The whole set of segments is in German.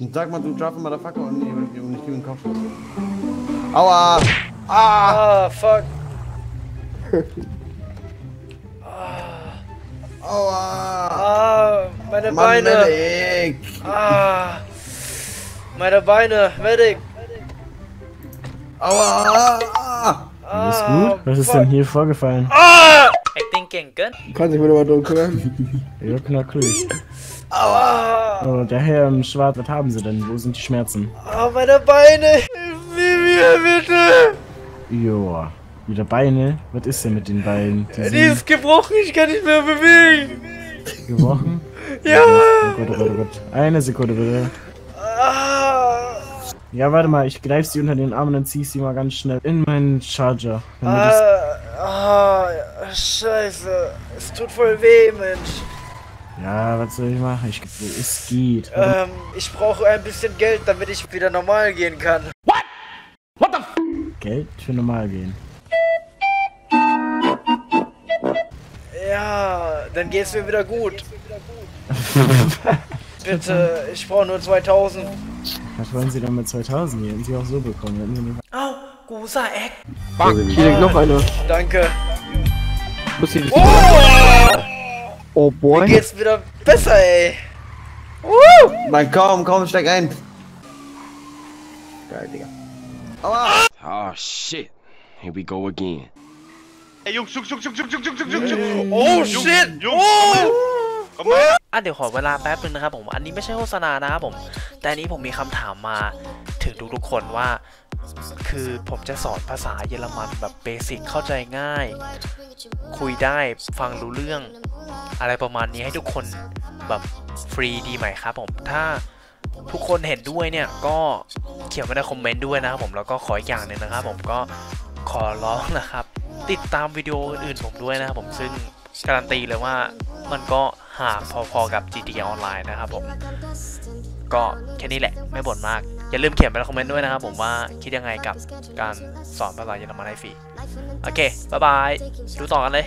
Sag mal, du Jaffa Motherfucker und ich gebe den Kopf. Aua! Ah, fuck. Aua! Meine Mann, Beine. Medic! Meine Beine. Medic. Aua! Alles gut? Was ist denn hier vorgefallen? Acting king, good? Kann sich wieder mal drum kümmern? Ja, knacklich. Aua. Oh, der Herr im Schwarz, was haben Sie denn? Wo sind die Schmerzen? Meine Beine. Hilf mir bitte. Joa. Wieder Beine? Was ist denn mit den Beinen? Die ist gebrochen, ich kann nicht mehr bewegen. gebrochen? Ja. Oh Gott, oh Gott, oh Gott. Eine Sekunde bitte. Ja, warte mal, ich greife sie unter den Arm und dann ziehe ich sie mal ganz schnell in meinen Charger. Scheiße. Es tut voll weh, Mensch. Ja, was soll ich machen? Es geht. Ich brauche ein bisschen Geld, damit ich wieder normal gehen kann. What the f? Geld für normal gehen. Ja, dann geht's mir wieder gut. Bitte, ich brauche nur 2000. Was wollen Sie denn mit 2000? Die hätten Sie auch so bekommen. Hätten Sie nicht... Au, großer Eck. Hier liegt noch einer. Danke. Muss hier oh boy. Mir geht's wieder besser, ey. Nein, komm, steig ein. Geil, Digga. Aua! Oh shit. Here we go again. Ey, Jungs. Oh, shit. Komm mal her. เดี๋ยวขอเวลาแป๊บนึงนะครับผมอันนี้ไม่ใช่โฆษณานะครับผมแต่อันนี้ผมมีคำถามมาถึงทุกๆคนว่าคือผมจะสอนภาษาเยอรมันแบบเบสิกเข้าใจง่ายคุยได้ฟังรู้เรื่องอะไรประมาณนี้ให้ทุกคนแบบฟรีดีไหมครับผมถ้าทุกคนเห็นด้วยเนี่ยก็เขียนไว้ในคอมเมนต์ด้วยนะครับผมแล้วก็ขออีกอย่างหนึ่งนะครับผมก็ขอร้องนะครับติดตามวิดีโออื่นๆผมด้วยนะครับผมซึ่งการันตีเลยว่ามันก็ห่างพอๆกับ GTA Online นะครับผมก็แค่นี้แหละไม่บ่นมากอย่าลืมเขียนไว้ในคอมเมนต์ด้วยนะครับผมว่าคิดยังไงกับการสอนภาษาเยอรมันให้ฟรีโอเคบ๊ายบายดูต่อกันเลย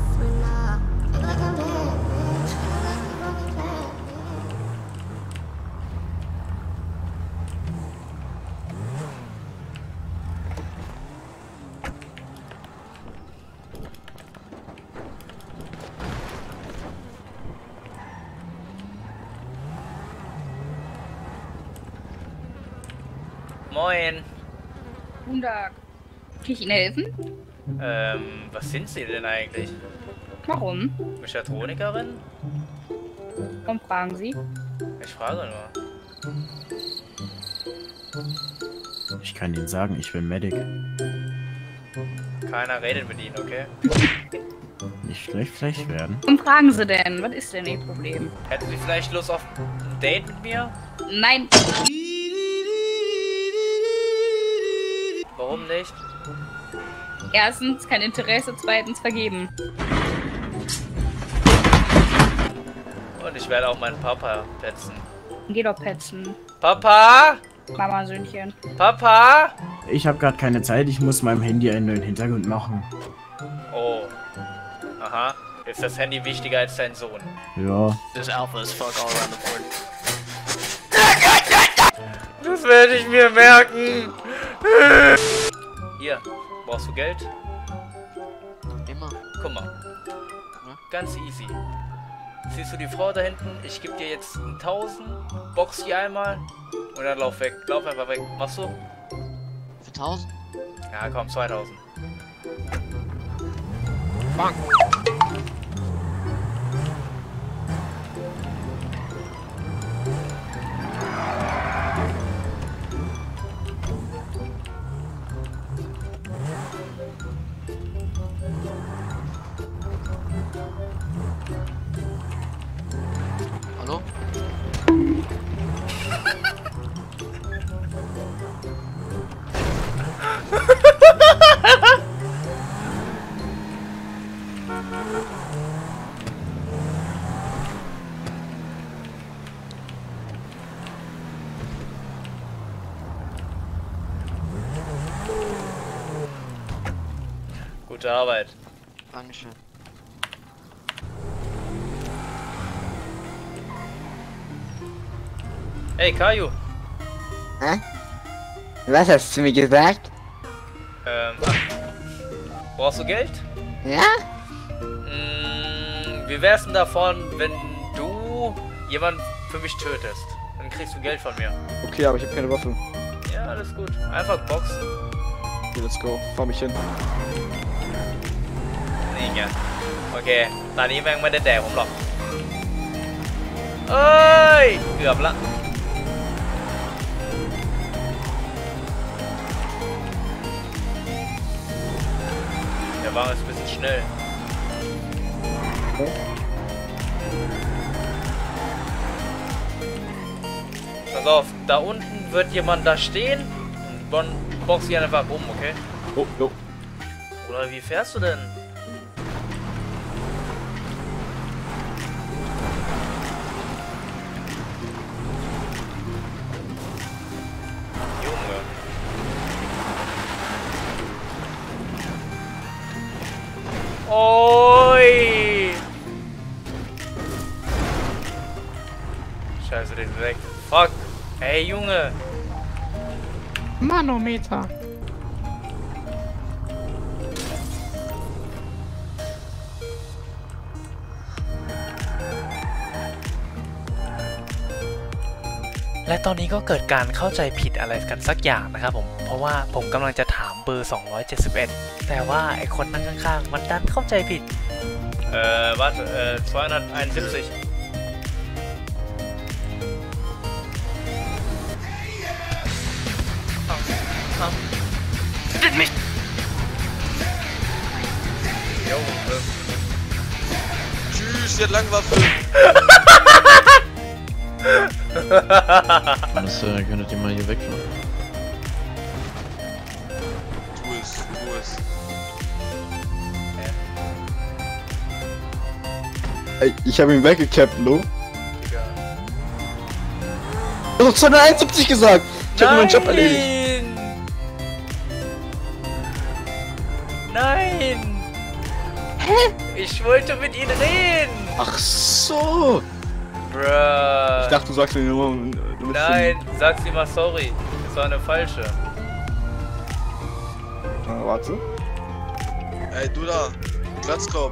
Moin. Guten Tag. Kann ich Ihnen helfen? Was sind Sie denn eigentlich? Warum? Mechatronikerin? Warum fragen Sie? Ich frage nur. Ich kann Ihnen sagen, ich bin Medic. Keiner redet mit Ihnen, okay? Nicht schlecht werden. Warum fragen Sie denn? Was ist denn Ihr Problem? Hätten Sie vielleicht Lust auf ein Date mit mir? Nein. Warum nicht? Erstens kein Interesse, zweitens vergeben. Und ich werde auch meinen Papa petzen. Geh doch petzen. Papa? Mama, Söhnchen. Papa? Ich habe gerade keine Zeit, ich muss meinem Handy einen neuen Hintergrund machen. Oh. Aha. Ist das Handy wichtiger als dein Sohn? Ja. This alpha is fuck all around the board. Das werde ich mir merken. Hier, brauchst du Geld? Immer. Guck mal. Ganz easy. Siehst du die Frau da hinten? Ich gebe dir jetzt 1000, box die einmal und dann lauf weg. Lauf einfach weg. Machst du? Für 1000? Ja, komm, 2000. Bang. Hallo? Gute Arbeit. Dankeschön. Hey, Caillou. Hä? Was hast du mir gesagt? Brauchst du Geld? Ja? Wie wär's denn davon, wenn du jemanden für mich tötest? Dann kriegst du Geld von mir. Okay, aber ich habe keine Waffe. Ja, alles gut. Einfach boxen. Okay, let's go. Fahr mich hin. นี่ไงโอเคตอนนี้แม่งไม่ได้แดกผมหรอกเอ้ยเกือบละDer Wagen ist ein bisschen schnell. Pass auf, da unten wird jemand da stehen und box ihn einfach um, okay? Oh, jo. Oder wie fährst du denn? Junge. Oi! Scheiße, den weg. Fuck! Ey, Junge! Manometer. และตอนนี้ก็เกิดการเข้าใจผิดอะไรกันสักอย่างนะครับผมเพราะว่าผมกำลังจะถามเบอร์271แต่ว่าไอคนนั่งข้างๆมันดันเข้าใจผิดwarte 271 mich! Jo, Tschüss, ihr Langwaffe! Das könntet ihr mal hier wegfahren. Tu es. Ey, ich habe ihn weggekappt, Lo. Du hast 271 gesagt! Ich hab mir meinen Job erledigt. Nein! Hä? Ich wollte mit ihnen reden! Ach so! Bruh. Ich dachte, du sagst mir nur... Nein, sag sie mal sorry. Das war eine falsche. Warte. Ey, du da! Glatzkopf!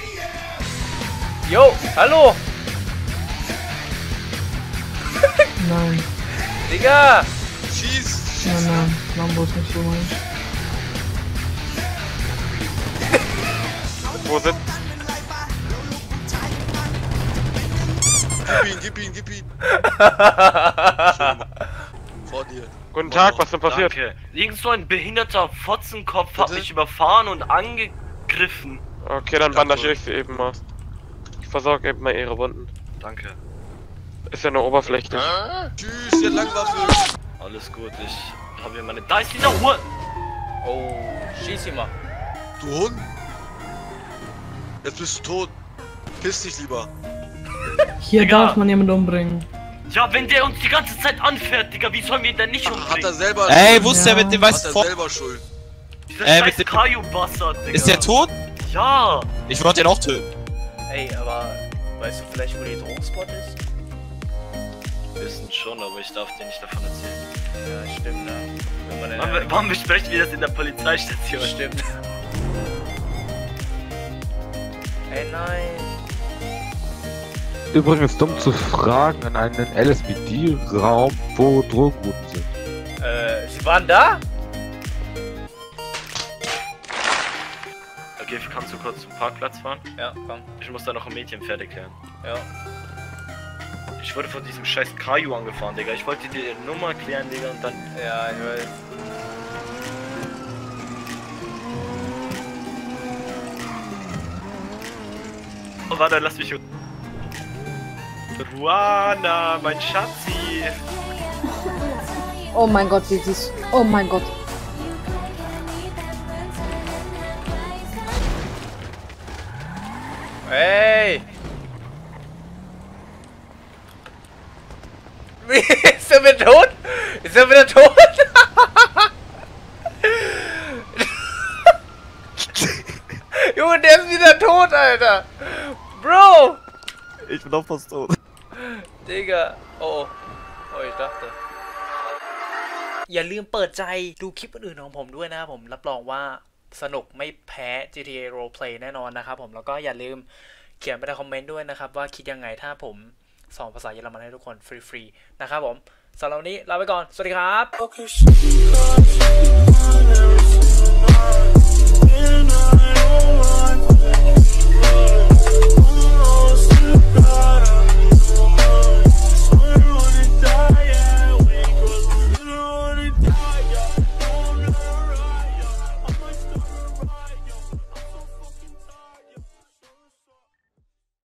Jo, hallo! Nein, Schieß! nein, Schieß! nein, Lambo ist nicht so meins. Wo sind? Gib ihn! Vor dir. Guten Tag, was denn passiert? Danke. Irgend so ein behinderter Fotzenkopf hat mich überfahren und angegriffen. Okay, dann bandagiere ich sie eben aus. Ich versorge eben mal ihre Wunden. Danke. Ist ja nur oberflächlich. Tschüss, ihr Langwaffe! Alles gut, ich habe hier meine... Da ist dieser Hund! Oh, schieß ihn mal. Du Hund! Jetzt bist du tot. Piss dich lieber. Hier Digga. darf man jemanden umbringen. Ja, wenn der uns die ganze Zeit anfährt, Digga, wie sollen wir ihn denn nicht umbringen? Hat er selber Ey, wo ist der mit dem Hat weißen er Fort? selber Schuld. Dieser mit scheiß dem- Kaiju-Bastard, Digga. Ist der tot? Ja! Ich wollte ihn auch töten. Ey, aber weißt du vielleicht, wo die Drogenspot ist? Wissen schon, aber ich darf dir nicht davon erzählen. Ja, stimmt, ne? Wenn man in Warum besprechen wir das in der Polizeistation? Stimmt. Ey, nein. Übrigens dumm zu fragen an einen LSPD-Raum, wo Drogenrouten sind. Sie waren da? Okay, kannst du kurz zum Parkplatz fahren? Ja, komm. Ich muss da noch ein Mädchen fertig klären. Ja. Ich wurde von diesem scheiß Kaiju angefahren, Digga. Ich wollte dir die Nummer klären, Digga, und dann... Ja, ich weiß. Oh, warte, lass mich... Ruana, mein Schatzi! Oh mein Gott, wie süß. Oh mein Gott. Hey! Wie, ist er wieder tot? Ist er wieder tot? Junge, der ist wieder tot, Alter! Bro! Ich bin auch fast tot. Digga. Oh, oh. Oh, ich dachte. อย่าลืมเปิดใจดูคลิปอื่นๆของผมด้วยนะครับผมรับรองว่าสนุกไม่แพ้ GTA Roleplay แน่นอนนะครับผมแล้วก็อย่าลืมเขียนไปในคอมเมนต์ด้วยนะครับว่าคิดยังไงถ้าผมสอนภาษาเยอรมันให้ทุกคนฟรีๆนะครับผมสำหรับวันนี้ลาไปก่อนสวัสดีครับ